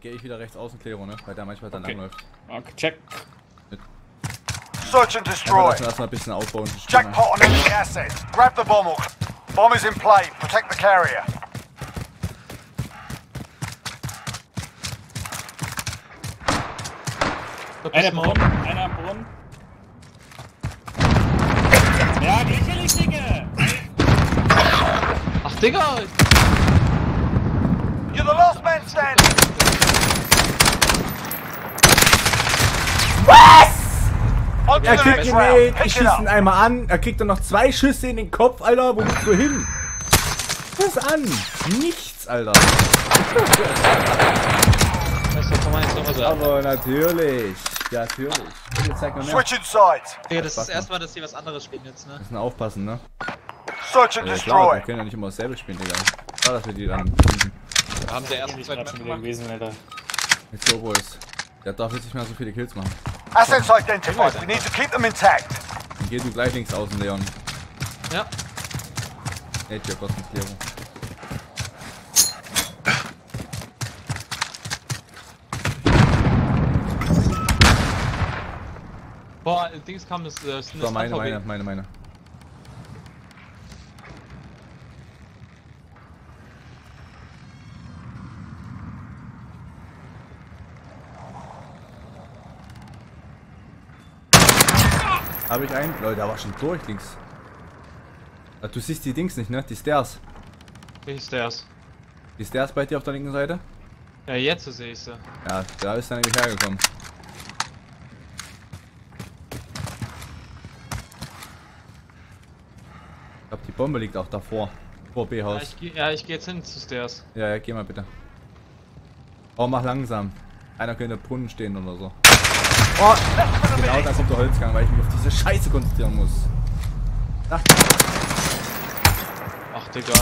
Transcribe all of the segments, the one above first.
gehe ich wieder rechts außen Klero, ne? Weil der manchmal dann langläuft. Okay, check. Search and destroy. Lassen wir erstmal ein bisschen aufbauen. Jackpot on enemy assets. Grab the bomb. Bomb is in play. Protect the carrier. Einer am Brunnen, einer am Brunnen. Ja, lächerlich, Digga! Ach, Digga! You're the last man standing. On to Er the kriegt next ihn round. nicht, ich Pick it schieße ihn up. einmal an, er kriegt dann noch 2 Schüsse in den Kopf, Alter, wo willst du hin? Was an? Nichts, Alter. Aber natürlich, natürlich. Jetzt zeig mal mehr. Switching sides. Digga, das ist das erste Mal, dass die was anderes spielen jetzt, ne? Müssen aufpassen, ne? Search and Klar, destroy. wir können ja nicht immer dasselbe spielen, Digga. Klar, dass wir die dann kriegen. Wir haben der ersten, Ich zweiten bin schon Map wieder gemacht. gewesen, Alter. Jetzt so, Boys. Der darf jetzt nicht mehr so viele Kills machen. Assets identified. We need to keep them intact. Dann geh du gleich links außen, Leon. Ja. Nature Kostenklärung. Boah, Dings kam das So, meine. Habe ich einen? Leute, der war schon durch links. Ah, du siehst die Dings nicht, ne? Die Stairs. Wie ist der's? Die Stairs bei dir auf der linken Seite? Ja, jetzt sehe ich sie. Ja, da ist er nämlich hergekommen. Ich glaube, die Bombe liegt auch davor. Vor B-Haus. Ja, ich geh jetzt hin zu Stairs. Ja, geh mal bitte. Oh, mach langsam. Einer könnte im Brunnen stehen oder so. Oh, genau da kommt der Holzgang, weil ich mich auf diese Scheiße konzentrieren muss. Ach, Ach, Digga.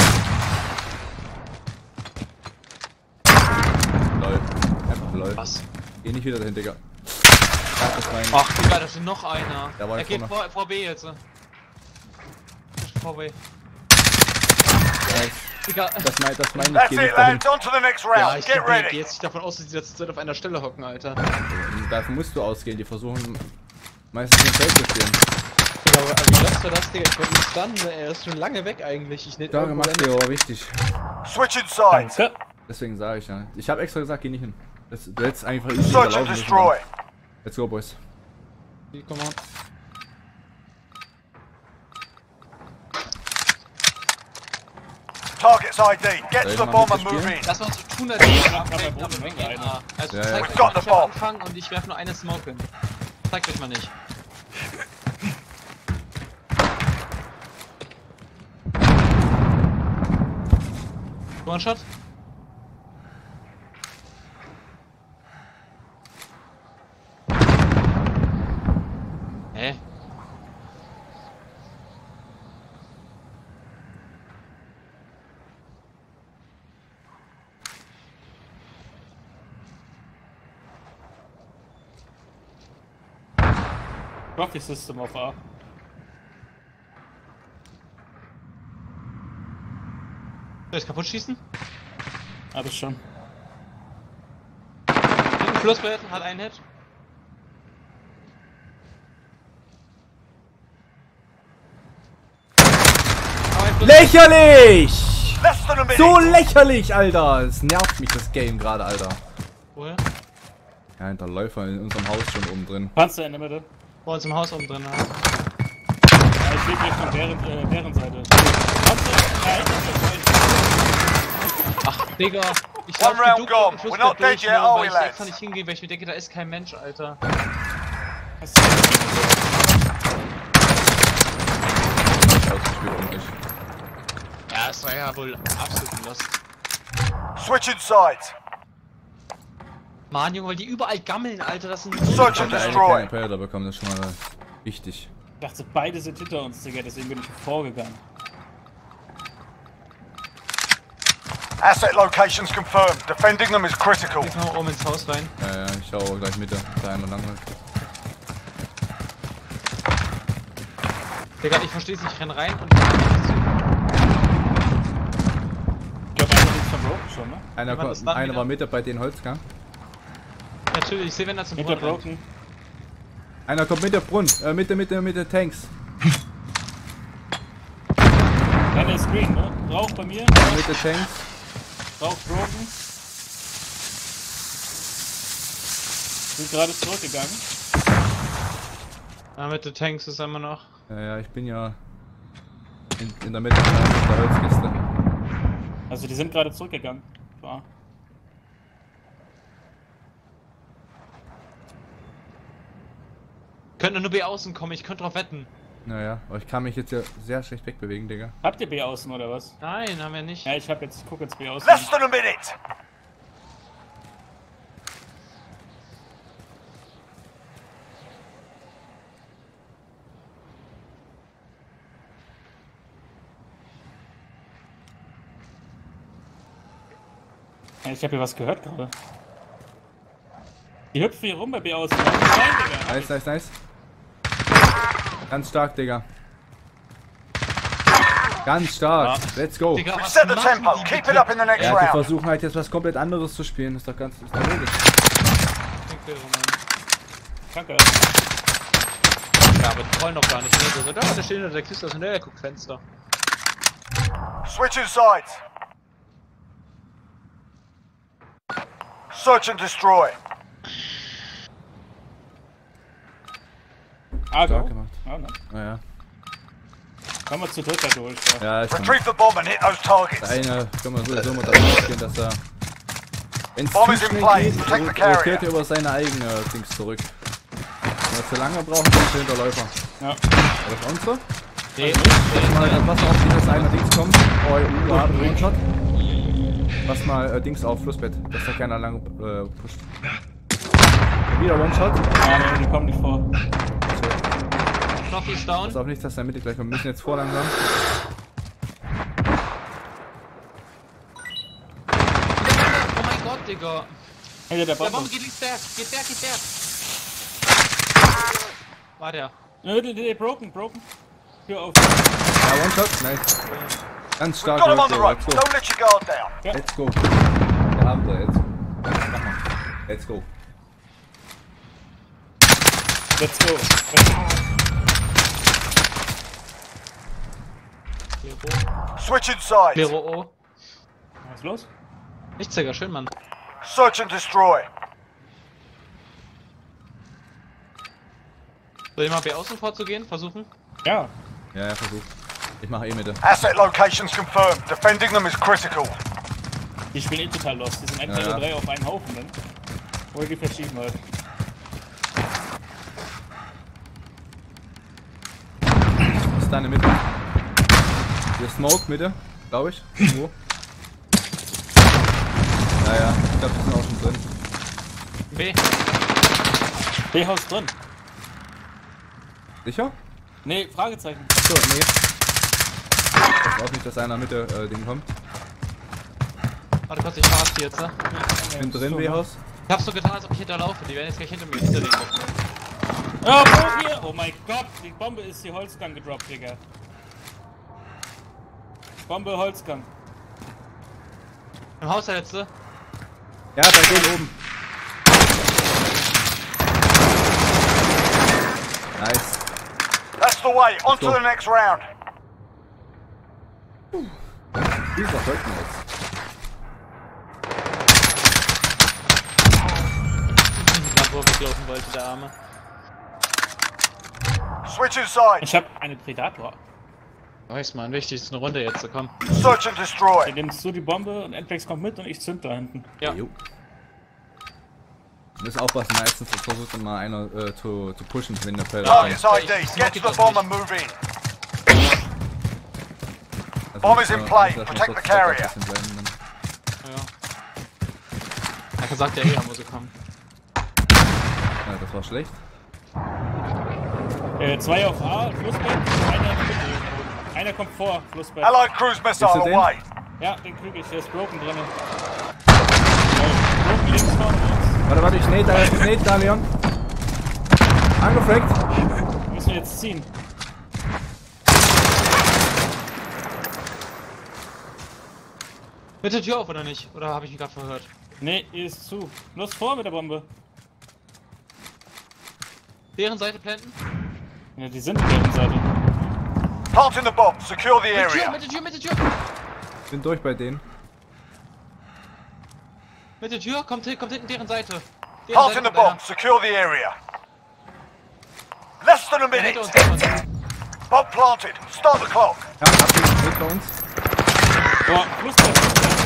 lol. Einfach lol. Was? Geh nicht wieder dahin, Digga. Ja, das meine ich. Ach, Digga, da steht noch einer. Da war Er ich geht vorne. vor B jetzt. Vor B. Digga. Das meine ich, That's geh it, nicht dahin. lads. On to the next Ja, round. ich Get gehe ready. jetzt nicht davon aus, dass die jetzt auf einer Stelle hocken, Alter. Davon musst du ausgehen, die versuchen meistens im Feld zu spielen. Digga, aber wie glaubst du das, Digga? Ich bin nicht stunnen, er ist schon lange weg eigentlich. Ich Klar gemacht, Leo, wichtig. Switching sides. Danke. Deswegen sage ich ja. Ich habe extra gesagt, geh nicht hin. Du hättest einfach easy Search and überlaufen müssen. destroy. Let's go, Boys. Komm mal. Target's ID. Get to ich the mal bomb mit and move spielen? in. Lass uns so tun, als wir aber aber Boden wir rein, gehen A. Also Ja, zeigt ja. euch We've got mal, the ich am bomb. Anfang und ich werfe nur eine Smoke hin. Zeigt euch mal nicht. One-Shot? Hä? Trophy System auf A. Soll ich kaputt schießen? Hab ich schon. Hinten Flussbett, hat einen Hit. Aber ein Flussbett. Lächerlich! Less than a minute. So lächerlich, Alter! Es nervt mich das Game gerade, Alter. Woher? Ja, hinter Läufer in unserem Haus schon oben drin. Panzer in der Mitte. Bei uns im Haus oben drin. Ja. Ja, ich flieg Richtung deren Seite. Panzer, nein, Ach, Digga. Ich One lauf round gone. We're not dead yet, are we, weil ich lads? extra nicht hingehen, weil ich mir denke, da ist kein Mensch, Alter. Ausgespielt und nicht. Ja, es war ja wohl absolut lost. Switching sides. Mann, Junge, weil die überall gammeln, Alter, das sind... Search and Der eine destroy. keine Predator bekommen, das ist schon mal wichtig. Ich dachte, beide sind hinter uns, Digga, deswegen bin ich vorgegangen. Asset locations confirmed. Defending them is critical. Jetzt mal oben ins Haus rein. Ja, ich schau gleich Mitte, da einer lang läuft. Digga, ich versteh's nicht, ich renn rein und... Ich glaube, einer ist verbrochen. schon, ne? Einer war Mitte bei den Holzgang. Natürlich, ich sehe, wenn er zum Hinter Brunnen rennt. Broken. Einer kommt mit der Brunnen, Mitte Tanks. Einer ist green, ne? Rauch bei mir. Mitte Tanks. Rauch Broken. Sind gerade zurückgegangen. Ja, mit den Tanks ist er immer noch. Ja, ich bin ja in der Mitte der Holzkiste. Also die sind gerade zurückgegangen. Ja. Könnte nur B außen kommen, ich könnte drauf wetten. Naja, aber ich kann mich jetzt ja sehr schlecht wegbewegen, Digga. Habt ihr B außen oder was? Nein, haben wir nicht. Ja, ich guck jetzt B außen. Less than a minute. Ja, ich habe hier was gehört gerade. Die hüpfen hier rum bei B außen. Nein, Digga. Nice. Ganz stark, Digga. Ganz stark. Let's go. Digga, was Set the machen tempo. die Keep bitte? it up in the next Ja, die round. versuchen halt jetzt was komplett anderes zu spielen. Ist doch logisch. Danke. Ja, aber die wollen doch gar nicht. Ne? So, da steht hinter der Kiste, aus der guckt Fenster. Switching sides. Search and destroy. Argo. Stark gemacht. Ja, ne? Naja. Kommen wir zu dritt da durch. Ja. Ja, ich kann. Retrieve the bomb and hit those targets. Einer können wir sowieso mal davon ausgehen, dass er. Wenn es Bomb zu is in schnell play. geht, Protect the carrier. rotiert er über seine eigene Dings zurück. Wenn wir zu lange brauchen, sind wir Hinterläufer. Ja. War das unsere? Nee, Mal, pass auf, wie das einer Dings kommt. Oh, One-Shot. Pass mal Dings auf, Flussbett, dass da keiner lang pusht. Wieder One-Shot. Ja, nee, die kommen nicht vor. Knopf ist down. Pass auf, nicht, dass der Mitte gleich kommt. Wir müssen jetzt vorlangsam. Oh mein Gott, Digga. Hinter der Der Bombe. Bomb geht der. War der. Nee, broken. Tür auf. Ja, One-Shot, nice. Ganz stark. Got him on the Leute, ropes. Don't let your guard down. Let's go. Wir haben da jetzt. Mach mal. Let's go. Let's go. Switching sides. Lero O. Was ist los? Nichts, Digga, schön, Mann. Search and destroy. Soll ich mal B außen vorzugehen? Versuchen? Ja. Ja, versuch. Ich mache Mitte. Asset locations confirmed. Defending them is critical. Die spielen eh total lost. Die sind einfach Ja, nur ja. 3 auf einen Haufen dann. Oder die verschieben halt. Was ist deine Mitte? Wir Smoke Mitte, glaube ich. Wo? Ja, ich glaube, die sind auch schon drin. B. B-Haus drin. Sicher? Nee, Fragezeichen. Achso, nee. Ich weiß auch nicht, dass einer Mitte Ding kommt. Warte kurz, ich fahr's jetzt, ne? Ich bin drin, W-Haus. Ich hab's so getan, als ob ich hinterlaufe. Die werden jetzt gleich hinter mir hinter den gucken. Oh, Bro, hier! Oh mein Gott, die Bombe ist die Holzgang gedroppt, Digga. Bombe, Holzgang. Im Haus der letzte. Ja, bei denen oben. Nice. That's the way. On to go. the next round. Dieser folgt mir jetzt. Gerade wo er weglaufen wollte, der Arme. Switching sides. Ich hab einen Predator. Weiß man, wichtig ist eine Runde jetzt zu kommen. Search and destroy. Dann nimmst du die Bombe und Endpex kommt mit und ich zünd da hinten. Ja. Jo. Wir müssen aufpassen, meistens versucht immer einer zu pushen, wenn der Felder Target's kommt. ID. Get to the bomb and move in. Bomb is in play. Protect the carrier. Ja. Er hat gesagt, ja, er muss kommen. Ja, das war schlecht. 2 auf A, Flussbett, einer in der Mitte. Einer kommt vor, Flussbett. Allied cruise missile Bist du den? away. Ja, den krieg ich, der ist broken drin. Broken links vorne uns. Warte, ich nade da, Leon. Angefragt. Müssen wir jetzt ziehen. Mit der Tür auf oder nicht? Oder habe ich mich gerade verhört? Nee, die ist zu. Los vor mit der Bombe. Deren Seite planten? Ja, die sind auf der Seite. Planting the bomb. Secure the area. Mit der Tür, mit der Tür! Bin durch bei denen. Mit der Tür, kommt hinten deren Seite. Deren Planting Seite the bomb. Secure the area. Less than a hinter minute. uns, hinter uns. Bomb planted. Start the clock. Ja, abgeschickt mit bei uns. Boah, Flussberg.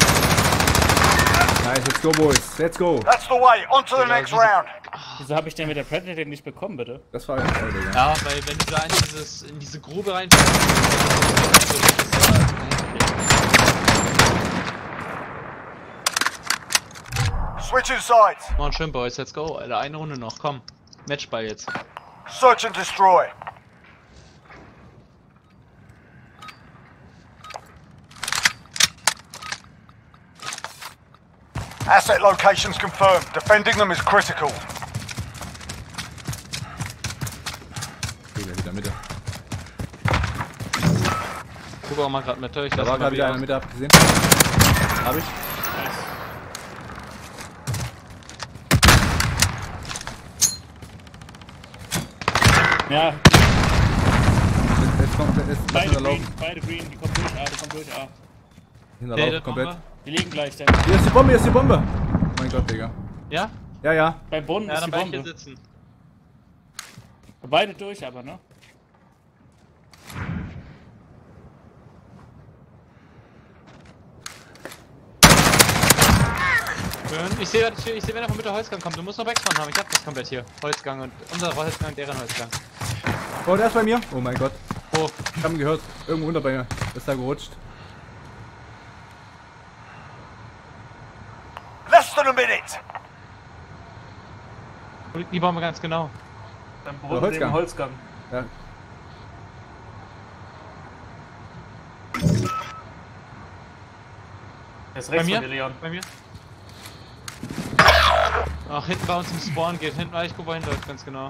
Nice, let's go, boys. Let's go. That's the way. On to the next round. Wieso habe ich denn mit der Predator nicht bekommen, bitte? Das war ja toll, Digga. Ja, weil wenn du da in diese Grube rein... Switching sides. Come on, schön, Boys, let's go. Alter, eine Runde noch, komm. Matchball jetzt. Search and destroy. Asset locations confirmed. Defending them is critical. Wieder Mitte. Guck auch mal gerade mit, ich Da lass war mal gerade wieder wieder einer Mitte abgesehen. Hab ich. Ja, Jetzt kommt, jetzt lass ihn da laufen. beide Green, die kommen durch A, die kommen durch A. Hinterlaufen das komplett. machen Die liegen gleich da. Hier ist die Bombe, hier ist die Bombe. Mein Gott, Digga. Ja? Ja, ja. Beim Boden Ja, ist dann die bleib ich hier Bombe. sitzen. Beide durch aber, ne? Schön. Ich sehe, wenn er von mit der Holzgang kommt. Du musst noch Backspawn haben. Ich hab das komplett hier. Holzgang und unser Holzgang, deren Holzgang. Oh, der ist bei mir. Oh mein Gott. Oh, Ich hab ihn gehört. Irgendwo unter bei mir. Ist da gerutscht. Less than a minute. wo liegt die Bombe ganz genau? Beim Der Boden Holzgang. neben Holzgang. Ja. Der ist Bei rechts mir? von dir, Leon. Bei mir? Ach, hinten bei uns im Spawn geht. Hinten, ich guck mal hinter euch ganz genau.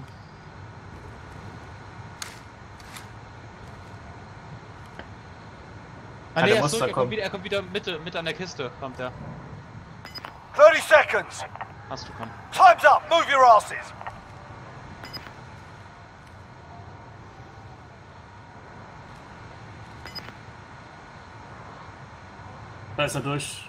Ah, nee, der er muss ist da zurück, kommen. er kommt wieder Mitte an der Kiste, kommt er. 30 seconds. Hast du, komm. Time's up. Move your asses. Da ist er durch.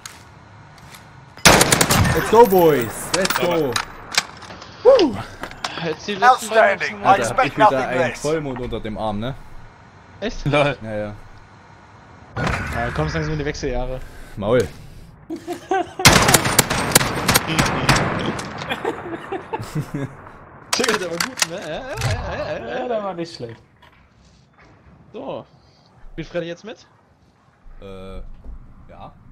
Let's go, boys. Let's go. Jetzt die letzten Outstanding. beiden I Alter, hab ich expect wieder nothing einen less. Vollmond unter dem Arm, ne? Echt? Lol. Ja, ja. Ja, kommst langsam in die Wechseljahre. Maul. Zögert aber gut, ne? Ja, der war nicht schlecht. So. Spielt Freddy jetzt mit? Ja.